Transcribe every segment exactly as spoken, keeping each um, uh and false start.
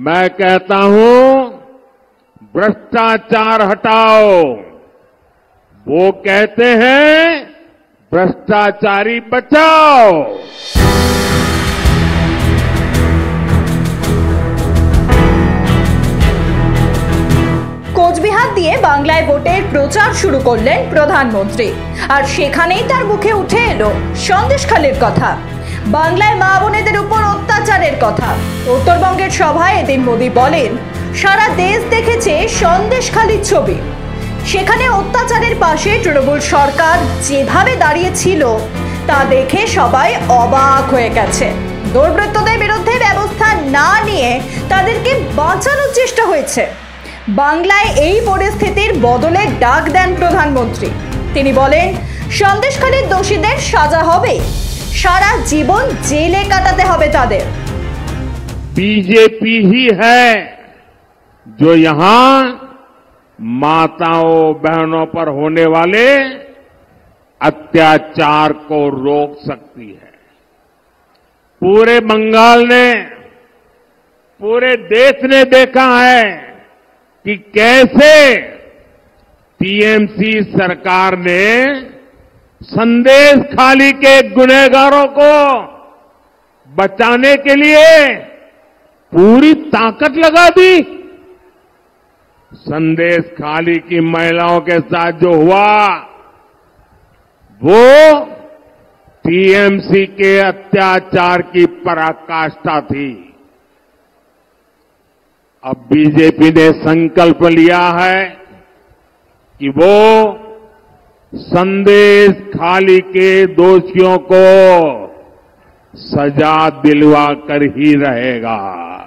मैं कहता हूं भ्रष्टाचार हटाओ, वो कहते हैं भ्रष्टाचारी बचाओ। কোচবিহার দিয়ে বাংলায় ভোটের প্রচার শুরু করলেন প্রধানমন্ত্রী, আর সেখানেই তার মুখে উঠে এলো সন্দেশখালির কথা, বাংলায় মা বোনেদের উপর অত্যাচারের কথা। উত্তরবঙ্গের সভায় এদিন মোদী বলেন, সারা দেশ দেখেছে সন্দেশখালির ছবি, সেখানে অত্যাচারের পাশে তৃণমূল সরকার যেভাবে দাঁড়িয়েছিল তা দেখে সবাই অবাক হয়ে গেছে। দুর্বৃত্তদের বিরুদ্ধে ব্যবস্থা না নিয়ে তাদেরকে বাঁচানোর চেষ্টা হয়েছে। বাংলায় এই পরিস্থিতির বদলে ডাক দেন প্রধানমন্ত্রী। তিনি বলেন, সন্দেশখালির দোষীদের সাজা হবে, সারা জীবন জেলে কাটাতে হবে তাদের। बीजेपी ही है जो यहां माताओं बहनों पर होने वाले अत्याचार को रोक सकती है। पूरे बंगाल ने, पूरे देश ने देखा है कि कैसे टीएमसी सरकार ने संदेशखाली के गुनहगारों को बचाने के लिए पूरी ताकत लगा दी। संदेशखाली की महिलाओं के साथ जो हुआ वो टीएमसी के अत्याचार की पराकाष्ठा थी। अब बीजेपी ने संकल्प लिया है कि वो संदेशखाली के दोषियों को सजा दिलवा कर ही रहेगा।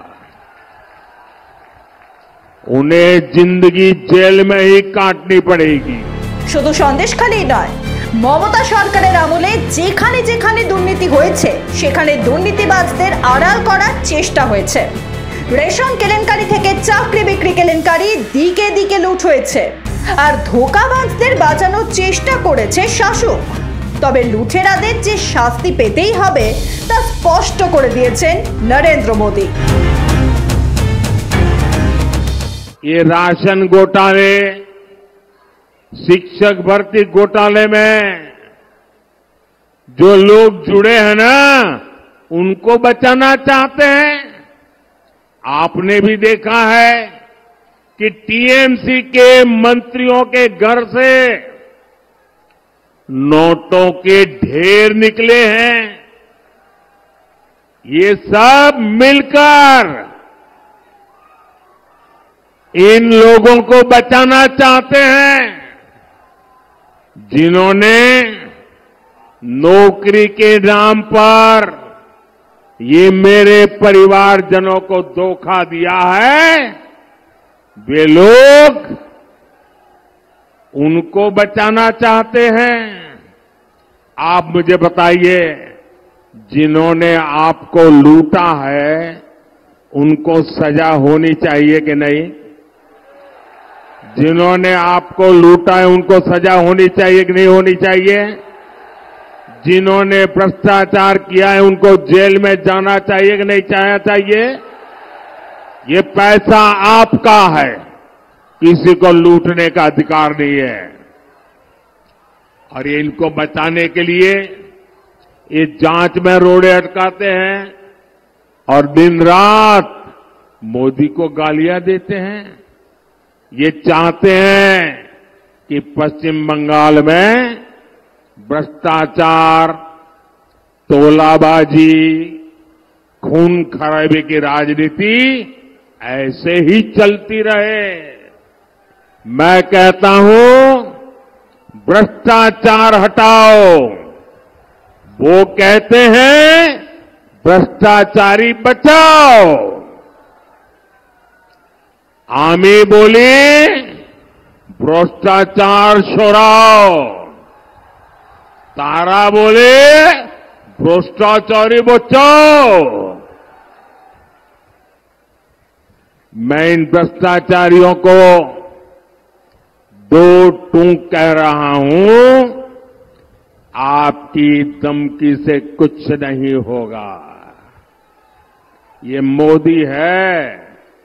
उन्हें जिंदगी जेल में ही काटनी पड़ेगी। শুধু সন্দেশখালি নয়, মমতা সরকারের আমলে যেখানে যেখানে দুর্নীতি হয়েছে সেখানে দুর্নীতিবাজদের আড়াল করার চেষ্টা হয়েছে। রেশন কেলেঙ্কারি থেকে চাকরি বিক্রি কেলেঙ্কারি, দিকে দিকে লুট হয়েছে, আর ধোঁকাবাজদের বাঁচানোর চেষ্টা করেছে শাসক। তবে লুঠেরাদের যে শাস্তি পেতেই হবে তা স্পষ্ট করে দিয়েছেন নরেন্দ্র মোদী। ये राशन घोटाले, शिक्षक भर्ती घोटाले में जो लोग जुड़े हैं ना, उनको बचाना चाहते हैं। आपने भी देखा है कि टीएमसी के मंत्रियों के घर से नोटों के ढेर निकले हैं। ये सब मिलकर इन लोगों को बचाना चाहते हैं जिन्होंने नौकरी के नाम पर ये मेरे परिवारजनों को धोखा दिया है। वे लोग उनको बचाना चाहते हैं। आप मुझे बताइए, जिन्होंने आपको लूटा है उनको सजा होनी चाहिए कि नहीं? जिन्होंने आपको लूटा है उनको सजा होनी चाहिए कि नहीं होनी चाहिए? जिन्होंने भ्रष्टाचार किया है उनको जेल में जाना चाहिए कि नहीं जाना चाहिए? ये पैसा आपका है, किसी को लूटने का अधिकार नहीं है। और ये इनको बचाने के लिए ये जांच में रोड़े अटकाते हैं और दिन रात मोदी को गालियां देते हैं। ये चाहते हैं कि पश्चिम बंगाल में भ्रष्टाचार, तोलाबाजी, खून खराबे की राजनीति ऐसे ही चलती रहे। मैं कहता हूं भ्रष्टाचार हटाओ, वो कहते हैं भ्रष्टाचारी बचाओ। आमी बोली भ्रष्टाचार छोड़ाओ, तारा बोले भ्रष्टाचारी बचाओ। मैं इन भ्रष्टाचारियों को दो टूक कह रहा हूं, आपकी धमकी से कुछ नहीं होगा। ये मोदी है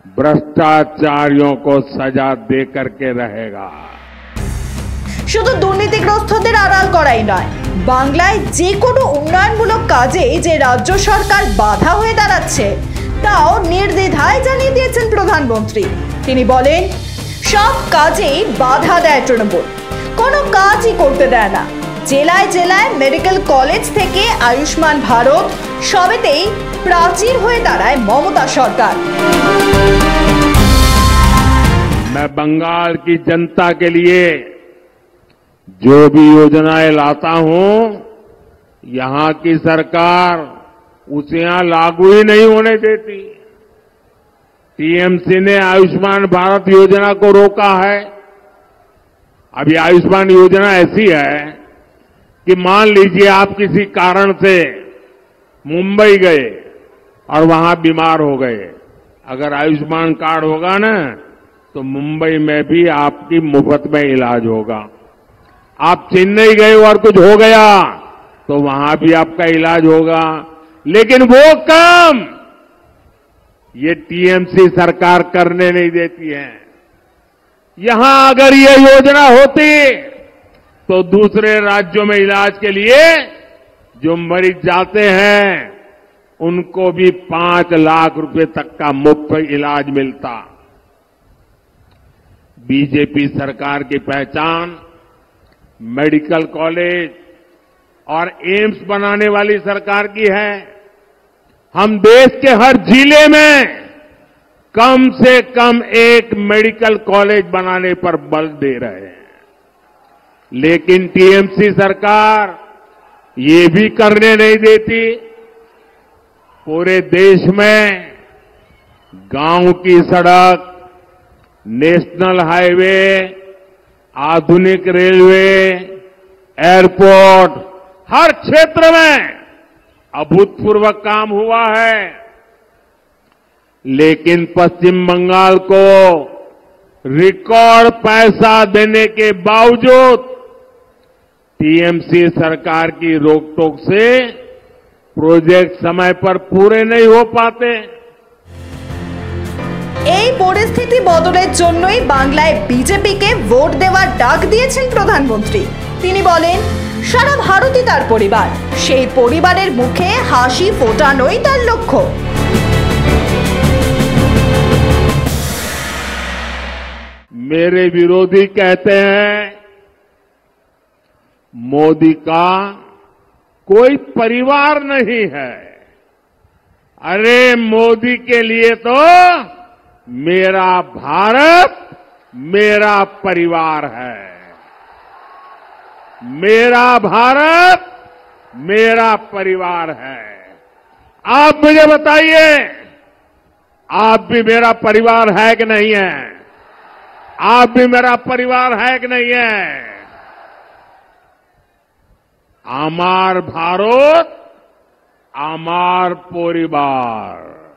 भ्रष्टाचारियों को सजा दे करके रहेगा। শুধু দুর্নীতিগ্রস্তদের আড়াল করাই নয়, বাংলায় যে কোনো উন্নয়নমূলক কাজে যে রাজ্য সরকার বাধা হয়ে দাঁড়াচ্ছে তাও নির্দ্বিধায় জানিয়ে দিয়েছেন প্রধানমন্ত্রী। তিনি বলেন, সব কাজেই বাধা দেয় তৃণমূল, কোনো কাজই করতে দেয় না। জেলায় জেলায় মেডিকেল কলেজ থেকে আয়ুষ্মান ভারত সবেতেই প্রাচীর হয়ে দাঁড়ায় মমতা সরকার। मैं बंगाल की जनता के लिए जो भी योजनाएं लाता हूं, यहां की सरकार उसे यहां लागू ही नहीं होने देती। टीएमसी ने आयुष्मान भारत योजना को रोका है। अभी आयुष्मान योजना ऐसी है कि मान लीजिए आप किसी कारण से मुंबई गए और वहां बीमार हो गए, अगर आयुष्मान कार्ड होगा ना तो मुंबई में भी आपकी मुफ्त में इलाज होगा। आप चेन्नई गए और कुछ हो गया तो वहां भी आपका इलाज होगा। लेकिन वो काम ये टीएमसी सरकार करने नहीं देती है। यहां अगर ये योजना होती तो दूसरे राज्यों में इलाज के लिए जो मरीज जाते हैं उनको भी पांच लाख रुपए तक का मुफ्त इलाज मिलता। बीजेपी सरकार की पहचान मेडिकल कॉलेज और एम्स बनाने वाली सरकार की है। हम देश के हर जिले में कम से कम एक मेडिकल कॉलेज बनाने पर बल दे रहे हैं। लेकिन टीएमसी सरकार ये भी करने नहीं देती। पूरे देश में गांव की सड़क, नेशनल हाईवे, आधुनिक रेलवे, एयरपोर्ट, हर क्षेत्र में अभूतपूर्व काम हुआ है। लेकिन पश्चिम बंगाल को रिकॉर्ड पैसा देने के बावजूद टीएमसी सरकार की रोकटोक से प्रोजेक्ट समय पर पूरे नहीं हो पाते। এই পরিস্থিতি বদলের জন্যই বাংলায় বিজেপিকে ভোট দেওয়ার ডাক দিয়েছেন প্রধানমন্ত্রী। তিনি বলেন, সারা ভারতই তার পরিবার, সেই পরিবারের মুখে হাসি ফোটানোই তার লক্ষ্য। मेरे विरोधी कहते हैं मोदी का कोई परिवार नहीं है। अरे मोदी के लिए तो मेरा भारत मेरा परिवार है। मेरा भारत मेरा परिवार है। आप मुझे बताइए, आप भी मेरा परिवार है कि नहीं है? आप भी मेरा परिवार है कि नहीं है? আমার ভারত আমার পরিবার।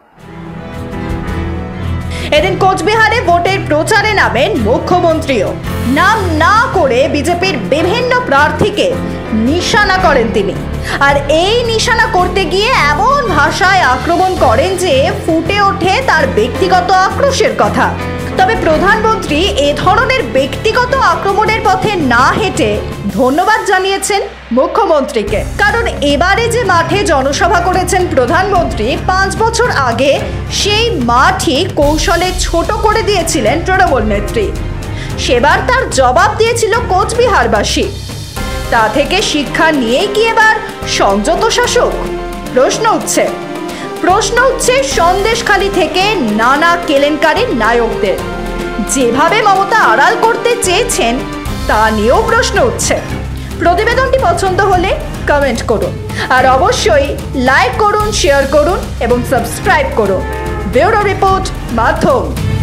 এদিন কোচবিহারে ভোটের প্রচারে নামেন মুখ্যমন্ত্রীও। নাম না করে বিজেপির বিভিন্ন প্রার্থীকে নিশানা করেন তিনি। আর এই নিশানা করতে গিয়ে এমন ভাষায় আক্রমণ করেন যে ফুটে ওঠে তার ব্যক্তিগত আক্রোশের কথা। তবে প্রধানমন্ত্রী এ ধরনের ব্যক্তিগত আক্রমণের পথে না হেঁটে ধন্যবাদ জানিয়েছেন মুখ্যমন্ত্রীকে। কারণ এবারে যে মাঠে জনসভা করেছেন প্রধানমন্ত্রী, পাঁচ বছর আগে সেই মাঠই কৌশলে ছোট করে দিয়েছিলেন তৃণমূল নেত্রী। সেবার তার জবাব দিয়েছিল কোচবিহারবাসী। তা থেকে শিক্ষা নিয়েই কি এবার সংযত শাসক? প্রশ্ন উঠছে প্রশ্ন উঠছে সন্দেশখালী থেকে নানা কেলেঙ্কারির নায়কদের। যেভাবে মমতা আড়াল করতে চেয়েছেন তা নিয়েও প্রশ্ন উঠছে। প্রতিবেদনটি পছন্দ হলে কমেন্ট করুন, আর অবশ্যই লাইক করুন, শেয়ার করুন এবং সাবস্ক্রাইব করুন। ব্যুরো রিপোর্ট, মাধ্যম।